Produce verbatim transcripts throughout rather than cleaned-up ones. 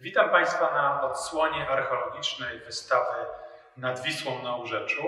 Witam Państwa na odsłonie archeologicznej wystawy Nad Wisłą na Urzeczu.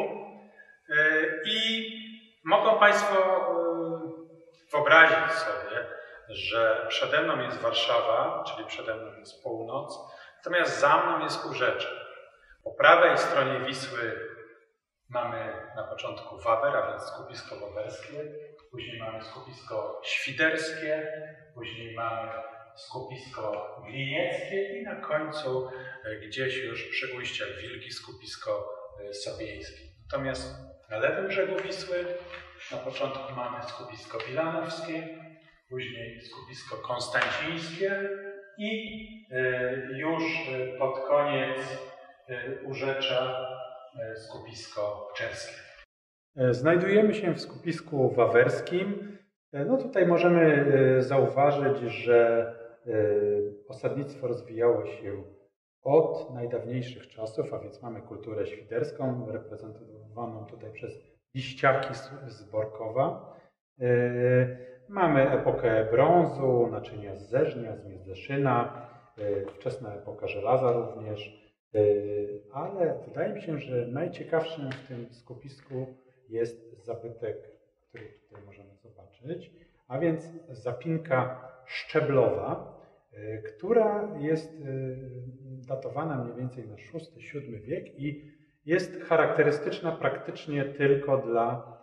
I mogą Państwo wyobrazić sobie, że przede mną jest Warszawa, czyli przede mną jest północ, natomiast za mną jest Urzecze. Po prawej stronie Wisły mamy na początku Wawer, a więc skupisko wawerskie, później mamy skupisko świderskie, później mamy skupisko glinieckie i na końcu gdzieś już przy ujściach Wilgi skupisko sobieńskie. Natomiast na lewym brzegu Wisły na początku mamy skupisko wilanowskie, później skupisko konstancińskie i już pod koniec Urzecza skupisko czeskie. Znajdujemy się w skupisku wawerskim. No tutaj możemy zauważyć, że osadnictwo rozwijało się od najdawniejszych czasów, a więc mamy kulturę świderską, reprezentowaną tutaj przez liściaki z Borkowa. Mamy epokę brązu, naczynia z Zerznia, z Międzeszyna, wczesna epoka żelaza również, ale wydaje mi się, że najciekawszym w tym skupisku jest zabytek, który tutaj możemy zobaczyć, a więc zapinka szczeblowa, która jest datowana mniej więcej na szósty siódmy wiek i jest charakterystyczna praktycznie tylko dla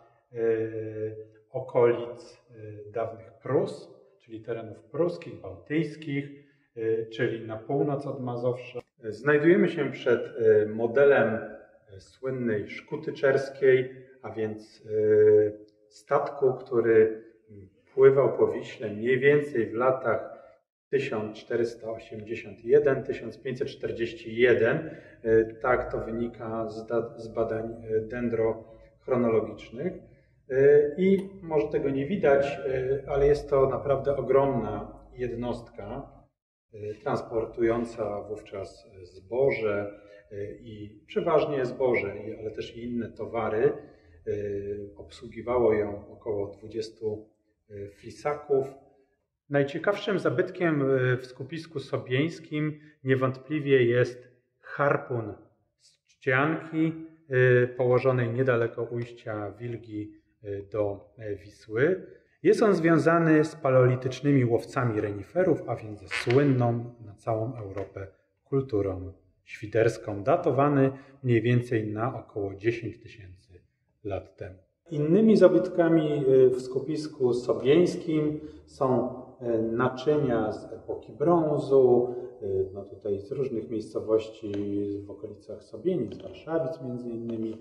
okolic dawnych Prus, czyli terenów pruskich, bałtyckich, czyli na północ od Mazowsza. Znajdujemy się przed modelem słynnej szkuty czerskiej, a więc statku, który pływał po Wiśle mniej więcej w latach tysiąc czterysta osiemdziesiąt jeden do tysiąc pięćset czterdzieści jeden. Tak to wynika z badań dendrochronologicznych. I może tego nie widać, ale jest to naprawdę ogromna jednostka transportująca wówczas zboże i przeważnie zboże, ale też i inne towary. Obsługiwało ją około dwudziestu flisaków. Najciekawszym zabytkiem w skupisku sobieńskim niewątpliwie jest harpun z Czcianki, położonej niedaleko ujścia Wilgi do Wisły. Jest on związany z paleolitycznymi łowcami reniferów, a więc ze słynną na całą Europę kulturą świderską, datowany mniej więcej na około dziesięć tysięcy lat temu. Innymi zabytkami w skupisku sobieńskim są naczynia z epoki brązu, no tutaj z różnych miejscowości w okolicach Sobienic, z Warszawic między innymi,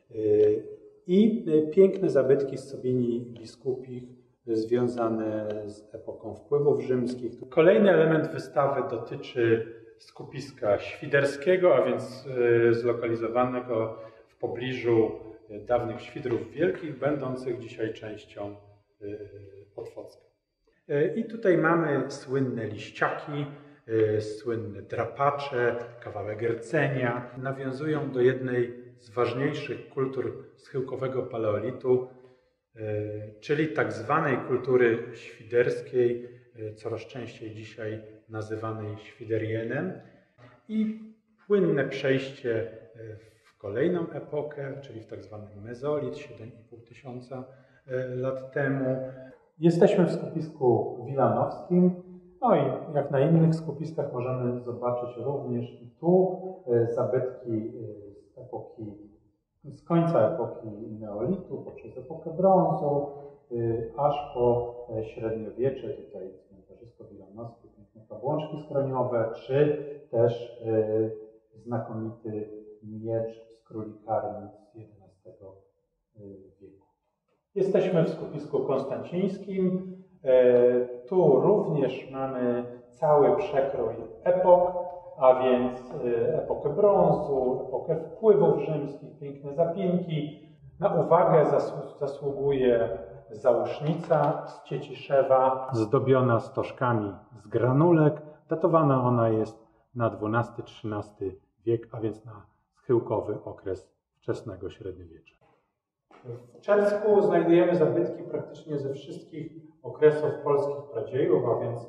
i piękne zabytki z Sobieni biskupich związane z epoką wpływów rzymskich. Kolejny element wystawy dotyczy skupiska świderskiego, a więc zlokalizowanego w pobliżu dawnych Świdrów Wielkich, będących dzisiaj częścią Otwocka. I tutaj mamy słynne liściaki, słynne drapacze, kawałek rdzenia. Nawiązują do jednej z ważniejszych kultur schyłkowego paleolitu, czyli tak zwanej kultury świderskiej, coraz częściej dzisiaj nazywanej świderienem. I płynne przejście w kolejną epokę, czyli w tak zwany mezolit, siedem i pół tysiąca lat temu. Jesteśmy w skupisku wilanowskim, no i jak na innych skupiskach możemy zobaczyć również i tu zabytki z epoki, z końca epoki neolitu, poprzez epokę brązu, aż po średniowiecze, tutaj cmentarzysko wilanowskie, piękne pabłączki skroniowe, czy też znakomity miecz z królikarni z jedenastego wieku. Jesteśmy w skupisku konstancińskim. Tu również mamy cały przekrój epok, a więc epokę brązu, epokę wpływów rzymskich, piękne zapinki. Na uwagę zasługuje zausznica z Cieciszewa, zdobiona stożkami z granulek. Datowana ona jest na dwunasty trzynasty wiek, a więc na schyłkowy okres wczesnego średniowiecza. W Czersku znajdujemy zabytki praktycznie ze wszystkich okresów polskich pradziejów, a więc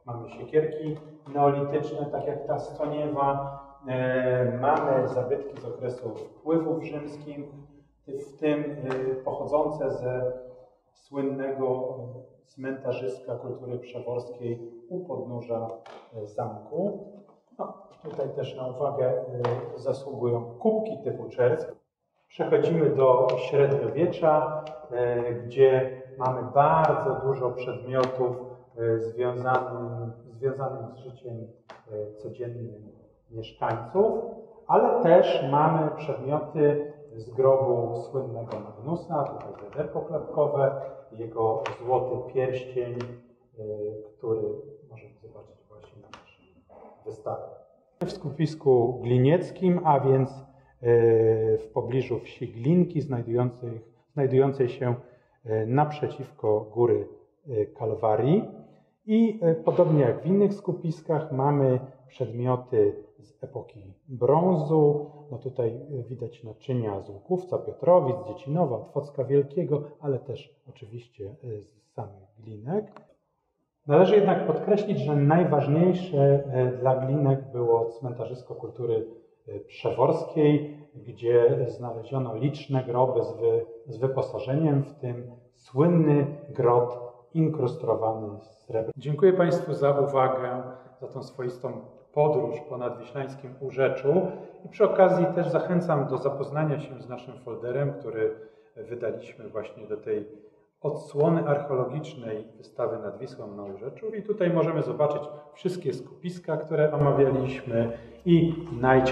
Mamy siekierki neolityczne, tak jak ta Stoniewa. Mamy zabytki z okresu wpływów rzymskich, w tym pochodzące ze słynnego cmentarzyska kultury przeworskiej u podnóża zamku. No, tutaj też na uwagę zasługują kubki typu czersk. Przechodzimy do średniowiecza, gdzie mamy bardzo dużo przedmiotów związanych, związanych z życiem codziennym mieszkańców, ale też mamy przedmioty z grobu słynnego Magnusa, tutaj wiaderko klepkowe, jego złoty pierścień, który możemy zobaczyć właśnie na naszej wystawie. W skupisku glinieckim, a więc w pobliżu wsi Glinki, znajdującej, znajdującej się naprzeciwko góry Kalwarii. I podobnie jak w innych skupiskach mamy przedmioty z epoki brązu. No tutaj widać naczynia z Łukówca, Piotrowic, Dziecinowa, Otwocka Wielkiego, ale też oczywiście z samych Glinek. Należy jednak podkreślić, że najważniejsze dla Glinek było cmentarzysko kultury przeworskiej, gdzie znaleziono liczne groby z, wy, z wyposażeniem, w tym słynny grot inkrustowany srebrem. Dziękuję Państwu za uwagę, za tą swoistą podróż po nadwiślańskim Urzeczu i przy okazji też zachęcam do zapoznania się z naszym folderem, który wydaliśmy właśnie do tej odsłony archeologicznej wystawy nad Wisłą na Urzeczu i tutaj możemy zobaczyć wszystkie skupiska, które omawialiśmy i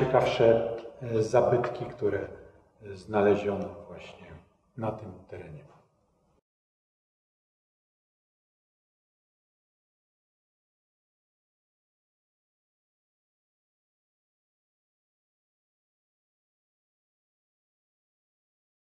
najciekawsze zabytki, które znaleziono właśnie na tym terenie.